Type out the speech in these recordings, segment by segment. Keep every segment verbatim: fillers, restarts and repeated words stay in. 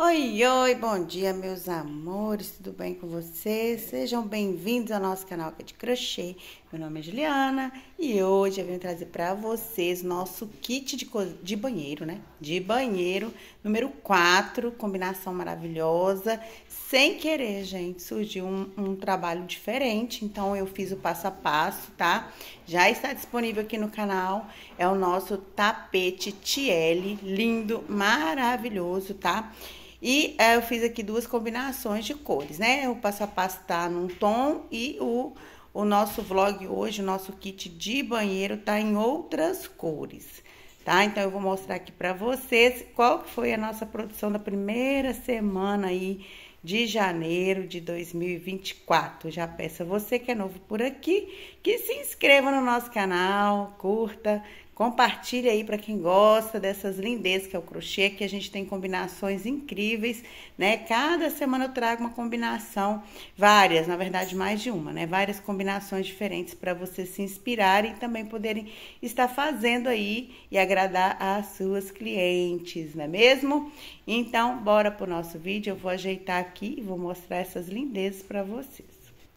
Oi, oi, bom dia, meus amores, tudo bem com vocês? Sejam bem-vindos ao nosso canal aqui de crochê. Meu nome é Juliana e hoje eu venho trazer para vocês nosso kit de, de banheiro, né? De banheiro, número quatro, combinação maravilhosa. Sem querer, gente, surgiu um, um trabalho diferente, então eu fiz o passo a passo, tá? Já está disponível aqui no canal, é o nosso tapete T L, lindo, maravilhoso, tá? E é, eu fiz aqui duas combinações de cores, né? O passo a passo tá num tom e o, o nosso vlog hoje, o nosso kit de banheiro tá em outras cores, tá? Então, eu vou mostrar aqui pra vocês qual que foi a nossa produção da primeira semana aí de janeiro de dois mil e vinte e quatro. Já peço a você que é novo por aqui, que se inscreva no nosso canal, curta, compartilhe aí para quem gosta dessas lindezas que é o crochê, que a gente tem combinações incríveis, né? Cada semana eu trago uma combinação, várias, na verdade mais de uma, né? Várias combinações diferentes para vocês se inspirarem e também poderem estar fazendo aí e agradar as suas clientes, não é mesmo? Então, bora pro nosso vídeo, eu vou ajeitar aqui e vou mostrar essas lindezas para vocês.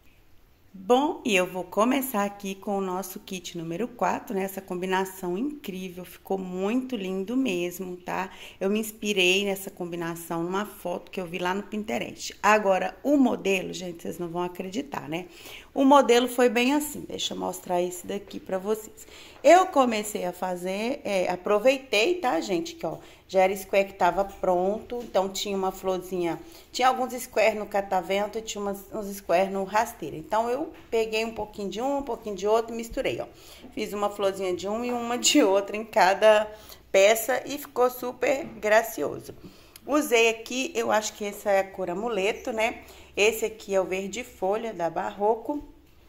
Bom, e eu vou começar aqui com o nosso kit número quatro, né? Essa combinação incrível, ficou muito lindo mesmo, tá? Eu me inspirei nessa combinação numa foto que eu vi lá no Pinterest. Agora, o modelo, gente, vocês não vão acreditar, né? O modelo foi bem assim, deixa eu mostrar esse daqui pra vocês. Eu comecei a fazer, é, aproveitei, tá, gente, que ó, já era square que tava pronto, então tinha uma florzinha, tinha alguns square no catavento e tinha umas, uns square no rasteiro. Então, eu peguei um pouquinho de um, um pouquinho de outro e misturei, ó. Fiz uma florzinha de um e uma de outra em cada peça e ficou super gracioso. Usei aqui, eu acho que essa é a cor amuleto, né? Esse aqui é o verde folha da Barroco.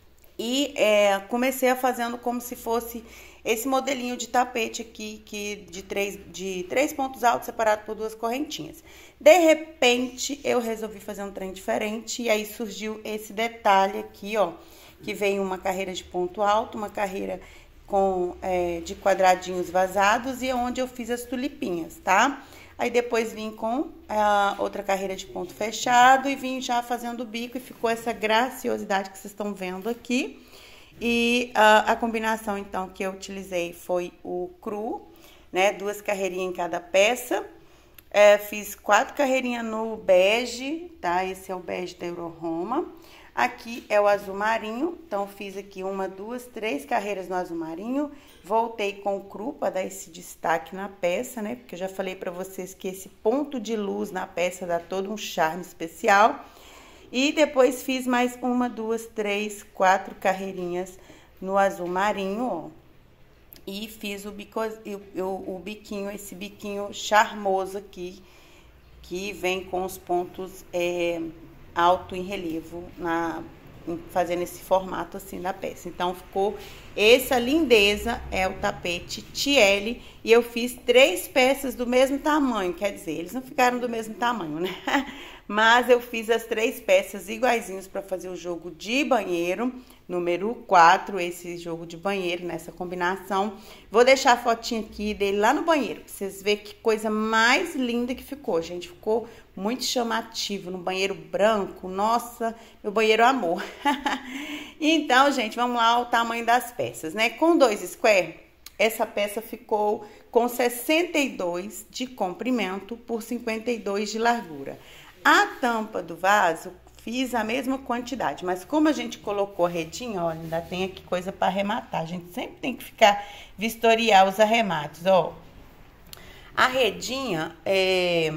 E é, comecei a fazendo como se fosse esse modelinho de tapete aqui, que de três, de três pontos altos separado por duas correntinhas. De repente, eu resolvi fazer um trem diferente e aí surgiu esse detalhe aqui, ó, que veio uma carreira de ponto alto, uma carreira com é, de quadradinhos vazados e onde eu fiz as tulipinhas, tá? Aí depois vim com a outra carreira de ponto fechado e vim já fazendo o bico e ficou essa graciosidade que vocês estão vendo aqui. E a, a combinação, então, que eu utilizei foi o cru, né? Duas carreirinhas em cada peça. É, fiz quatro carreirinhas no bege, tá? Esse é o bege da Euroroma. Aqui é o azul marinho, então fiz aqui uma, duas, três carreiras no azul marinho. Voltei com o cru para dar esse destaque na peça, né? Porque eu já falei para vocês que esse ponto de luz na peça dá todo um charme especial. E depois fiz mais uma, duas, três, quatro carreirinhas no azul marinho, ó. E fiz o, bico, o, o biquinho, esse biquinho charmoso aqui, que vem com os pontos é, alto em relevo, na, fazendo esse formato assim da peça. Então, ficou essa lindeza, é o tapete T L, e eu fiz três peças do mesmo tamanho, quer dizer, eles não ficaram do mesmo tamanho, né? Mas eu fiz as três peças iguaizinhos para fazer o jogo de banheiro, número quatro, esse jogo de banheiro, nessa combinação. Vou deixar a fotinha aqui dele lá no banheiro, pra vocês verem que coisa mais linda que ficou, gente. Ficou muito chamativo, no banheiro branco, nossa, meu banheiro amor. Então, gente, vamos lá o tamanho das peças, né? Com dois square, essa peça ficou com sessenta e dois de comprimento por cinquenta e dois de largura. A tampa do vaso, fiz a mesma quantidade, mas como a gente colocou a redinha, olha, ainda tem aqui coisa para arrematar. A gente sempre tem que ficar, vistoriar os arremates, ó. A redinha, é...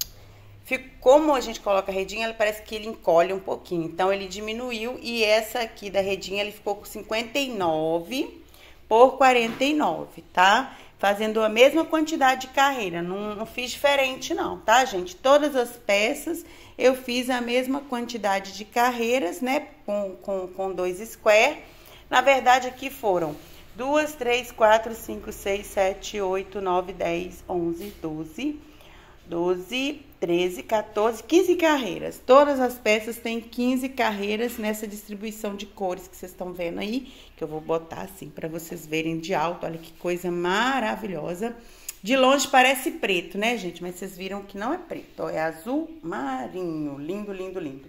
como a gente coloca a redinha, ela parece que ele encolhe um pouquinho, então ele diminuiu e essa aqui da redinha, ele ficou com cinquenta e nove por quarenta e nove, tá? Fazendo a mesma quantidade de carreira, não, não fiz diferente não, tá, gente? Todas as peças eu fiz a mesma quantidade de carreiras, né, com, com, com dois square. Na verdade, aqui foram duas, três, quatro, cinco, seis, sete, oito, nove, dez, onze, doze, doze, treze, quatorze, quinze carreiras. Todas as peças têm quinze carreiras nessa distribuição de cores que vocês estão vendo aí, que eu vou botar assim para vocês verem de alto. Olha que coisa maravilhosa. De longe parece preto, né, gente? Mas vocês viram que não é preto, ó, é azul marinho. Lindo, lindo, lindo.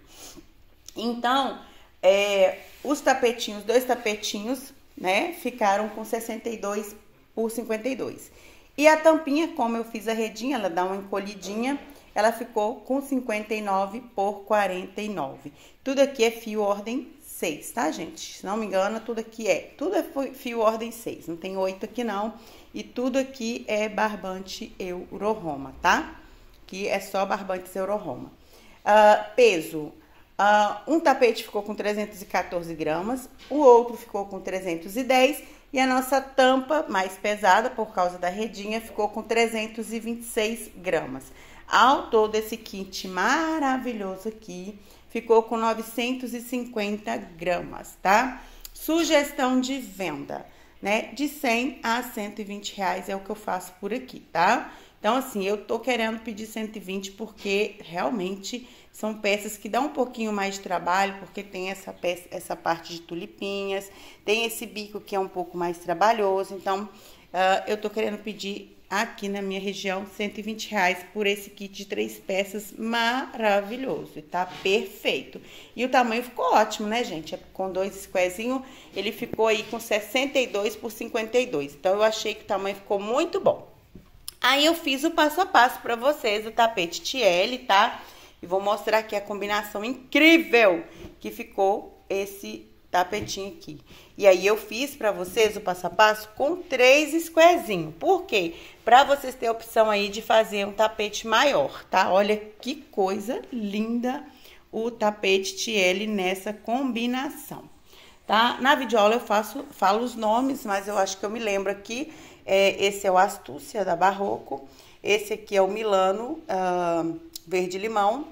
Então, é, os tapetinhos, dois tapetinhos, né, ficaram com sessenta e dois por cinquenta e dois. E a tampinha, como eu fiz a redinha, ela dá uma encolhidinha, ela ficou com cinquenta e nove por quarenta e nove. Tudo aqui é fio ordem seis, tá, gente? Se não me engano, tudo aqui é. Tudo é fio ordem seis, não tem oito aqui não. E tudo aqui é barbante Euro-Roma, tá? Que é só barbantes Euro-Roma. Uh, peso. Uh, um tapete ficou com trezentos e quatorze gramas, o outro ficou com trezentos e dez e a nossa tampa mais pesada, por causa da redinha, ficou com trezentos e vinte e seis gramas. Ao todo, esse kit maravilhoso aqui ficou com novecentos e cinquenta gramas, tá? Sugestão de venda, né? De cem a cento e vinte reais é o que eu faço por aqui, tá? Então, assim, eu tô querendo pedir cento e vinte porque realmente são peças que dão um pouquinho mais de trabalho, porque tem essa, peça, essa parte de tulipinhas, tem esse bico que é um pouco mais trabalhoso. Então, uh, eu tô querendo pedir aqui na minha região cento e vinte reais por esse kit de três peças maravilhoso. Tá perfeito. E o tamanho ficou ótimo, né, gente? Com dois squarezinhos, ele ficou aí com sessenta e dois por cinquenta e dois. Então, eu achei que o tamanho ficou muito bom. Aí, eu fiz o passo a passo pra vocês do tapete T L, tá? E vou mostrar aqui a combinação incrível que ficou esse tapetinho aqui. E aí, eu fiz pra vocês o passo a passo com três squarezinhos. Por quê? Pra vocês terem a opção aí de fazer um tapete maior, tá? Olha que coisa linda o tapete T L nessa combinação, tá? Na videoaula eu faço, falo os nomes, mas eu acho que eu me lembro aqui. É, esse é o Astúcia da Barroco. Esse aqui é o Milano uh, Verde-Limão.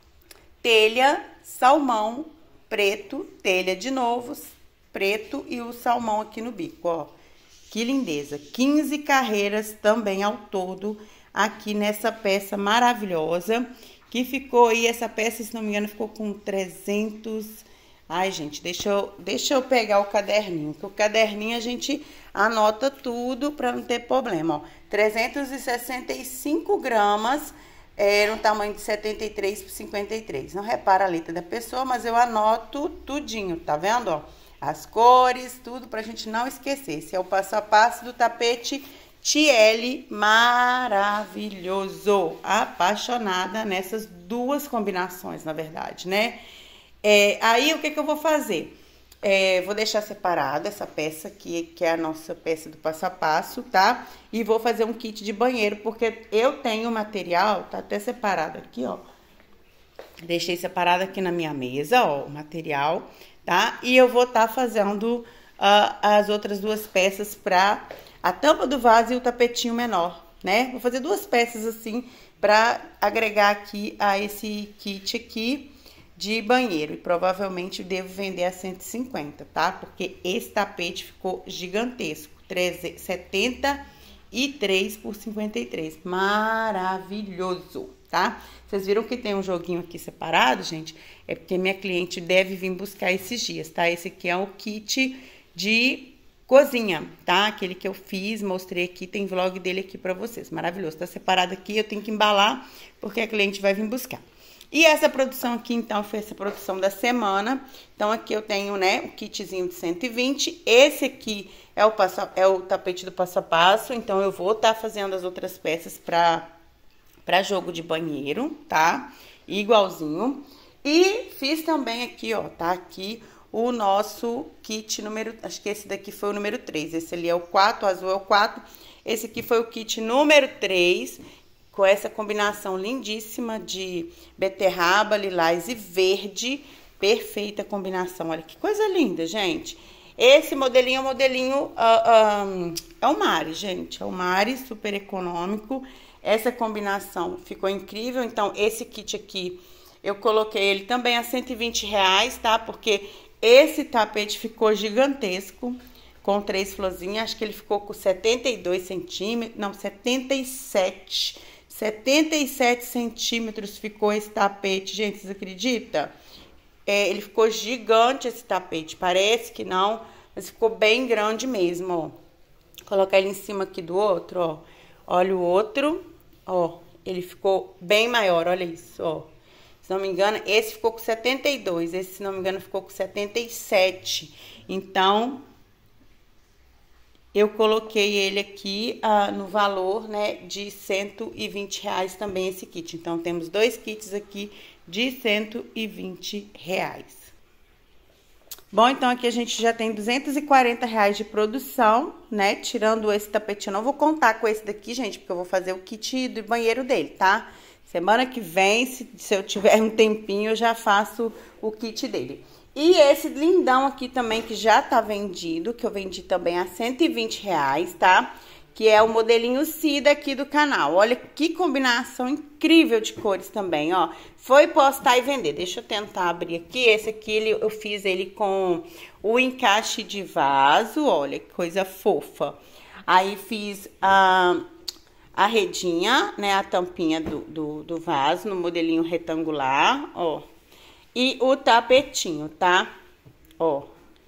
Telha, salmão, preto, telha de novo, preto e o salmão aqui no bico, ó. Que lindeza. quinze carreiras também ao todo aqui nessa peça maravilhosa, que ficou aí, essa peça, se não me engano, ficou com trezentos... Ai, gente, deixa eu, deixa eu pegar o caderninho, que o caderninho a gente anota tudo para não ter problema, ó. trezentos e sessenta e cinco gramas, é, no tamanho de setenta e três por cinquenta e três. Não repara a letra da pessoa, mas eu anoto tudinho, tá vendo, ó? As cores, tudo pra gente não esquecer. Esse é o passo a passo do tapete T L maravilhoso. Apaixonada nessas duas combinações, na verdade, né? É, aí, o que que eu vou fazer? É, vou deixar separada essa peça aqui, que é a nossa peça do passo a passo, tá? E vou fazer um kit de banheiro, porque eu tenho material, tá até separado aqui, ó. Deixei separado aqui na minha mesa, ó, o material, tá? E eu vou estar tá fazendo uh, as outras duas peças pra a tampa do vaso e o tapetinho menor, né? Vou fazer duas peças assim pra agregar aqui a esse kit aqui de banheiro. E provavelmente devo vender a cento e cinquenta, tá? Porque esse tapete ficou gigantesco. setenta e três por cinquenta e três. Maravilhoso, tá? Vocês viram que tem um joguinho aqui separado, gente? É porque minha cliente deve vir buscar esses dias, tá? Esse aqui é o kit de cozinha, tá? Aquele que eu fiz, mostrei aqui, tem vlog dele aqui pra vocês. Maravilhoso. Tá separado aqui, eu tenho que embalar, porque a cliente vai vir buscar. E essa produção aqui, então, foi essa produção da semana. Então, aqui eu tenho, né, o kitzinho de cento e vinte. Esse aqui é o, passo, é o tapete do passo a passo. Então, eu vou estar tá fazendo as outras peças pra, pra jogo de banheiro, tá? Igualzinho. E fiz também aqui, ó, tá aqui o nosso kit número... Acho que esse daqui foi o número três. Esse ali é o quatro, o azul é o quatro. Esse aqui foi o kit número três, com essa combinação lindíssima de beterraba, lilás e verde. Perfeita combinação. Olha que coisa linda, gente. Esse modelinho é o modelinho... Uh, um, é o Mari, gente. É o Mari, super econômico. Essa combinação ficou incrível. Então, esse kit aqui, eu coloquei ele também a cento e vinte reais, tá? Porque esse tapete ficou gigantesco, com três florzinhas. Acho que ele ficou com setenta e dois centímetros. Não, setenta e sete. setenta e sete centímetros ficou esse tapete, gente, vocês acreditam? É, ele ficou gigante esse tapete, parece que não, mas ficou bem grande mesmo, ó. Vou colocar ele em cima aqui do outro, ó. Olha o outro, ó, ele ficou bem maior, olha isso, ó. Se não me engano, esse ficou com setenta e dois, esse, se não me engano, ficou com setenta e sete. Então, eu coloquei ele aqui ah, no valor, né, de cento e vinte reais também esse kit. Então, temos dois kits aqui de cento e vinte reais. Bom, então aqui a gente já tem duzentos e quarenta reais de produção, né? Tirando esse tapetinho. Eu não vou contar com esse daqui, gente, porque eu vou fazer o kit do banheiro dele, tá? Semana que vem, se, se eu tiver um tempinho, eu já faço o kit dele. E esse lindão aqui também, que já tá vendido, que eu vendi também a cento e vinte reais, tá? Que é o modelinho Cida aqui do canal. Olha que combinação incrível de cores também, ó. Foi postar e vender. Deixa eu tentar abrir aqui. Esse aqui ele, eu fiz ele com o encaixe de vaso, olha que coisa fofa. Aí fiz a, a redinha, né, a tampinha do, do, do vaso no modelinho retangular, ó. E o tapetinho, tá? Ó.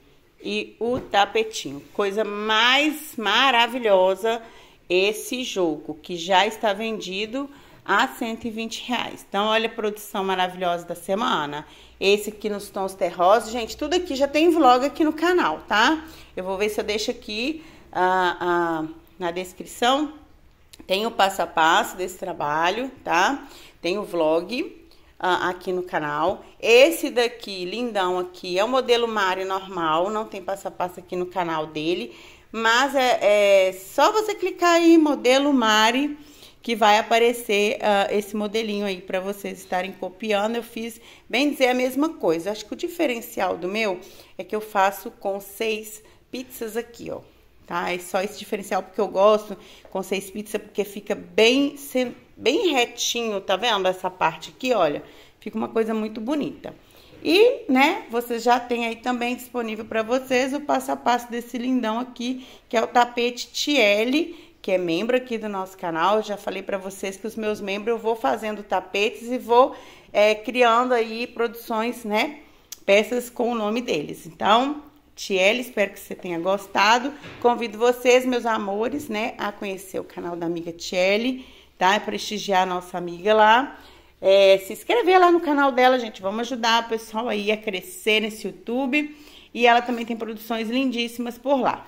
E o tapetinho. Coisa mais maravilhosa esse jogo, que já está vendido a cento e vinte reais. Então, olha a produção maravilhosa da semana. Esse aqui nos tons terrosos. Gente, tudo aqui já tem vlog aqui no canal, tá? Eu vou ver se eu deixo aqui ah, ah, na descrição. Tem o passo a passo desse trabalho, tá? Tem o vlog aqui no canal. Esse daqui, lindão aqui, é o modelo Mari normal, não tem passo a passo aqui no canal dele, mas é, é só você clicar aí, modelo Mari, que vai aparecer uh, esse modelinho aí para vocês estarem copiando. Eu fiz, bem dizer, a mesma coisa. Acho que o diferencial do meu é que eu faço com seis pizzas aqui, ó. Tá? É só esse diferencial porque eu gosto com seis pizzas, porque fica bem, bem retinho, tá vendo? Essa parte aqui, olha, fica uma coisa muito bonita. E, né, você já tem aí também disponível para vocês o passo a passo desse lindão aqui, que é o tapete Tiele, que é membro aqui do nosso canal. Eu já falei para vocês que os meus membros eu vou fazendo tapetes e vou é, criando aí produções, né, peças com o nome deles. Então, Tiele, espero que você tenha gostado. Convido vocês, meus amores, né, a conhecer o canal da amiga Tiele, tá? Prestigiar a nossa amiga lá. É, se inscrever lá no canal dela, gente. Vamos ajudar o pessoal aí a crescer nesse YouTube. E ela também tem produções lindíssimas por lá.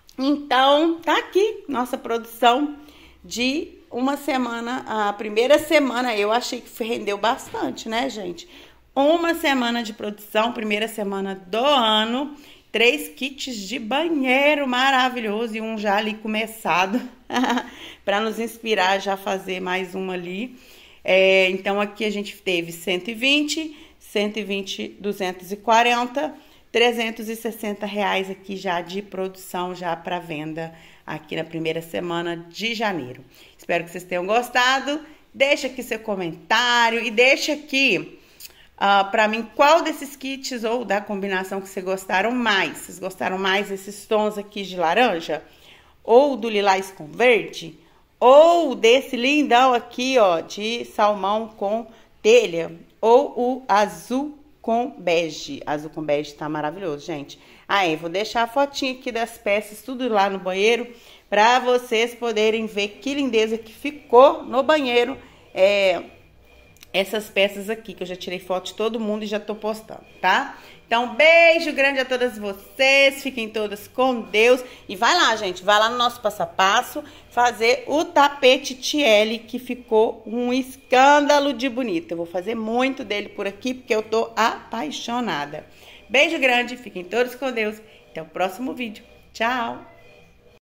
Então, tá aqui nossa produção de uma semana. A primeira semana eu achei que rendeu bastante, né, gente? Uma semana de produção, primeira semana do ano. Três kits de banheiro maravilhoso e um já ali começado para nos inspirar já a fazer mais uma ali. É, então, aqui a gente teve cento e vinte, cento e vinte, duzentos e quarenta, trezentos e sessenta reais aqui já de produção já para venda aqui na primeira semana de janeiro. Espero que vocês tenham gostado. Deixa aqui seu comentário e deixa aqui Uh, para mim, qual desses kits ou da combinação que vocês gostaram mais? Vocês gostaram mais desses tons aqui de laranja? Ou do lilás com verde? Ou desse lindão aqui, ó, de salmão com telha? Ou o azul com bege? Azul com bege tá maravilhoso, gente. Aí, vou deixar a fotinha aqui das peças, tudo lá no banheiro, para vocês poderem ver que lindeza que ficou no banheiro. É... essas peças aqui, que eu já tirei foto de todo mundo e já tô postando, tá? Então, beijo grande a todas vocês, fiquem todas com Deus. E vai lá, gente, vai lá no nosso passo a passo fazer o tapete Tiele, que ficou um escândalo de bonito. Eu vou fazer muito dele por aqui, porque eu tô apaixonada. Beijo grande, fiquem todos com Deus. Até o próximo vídeo. Tchau!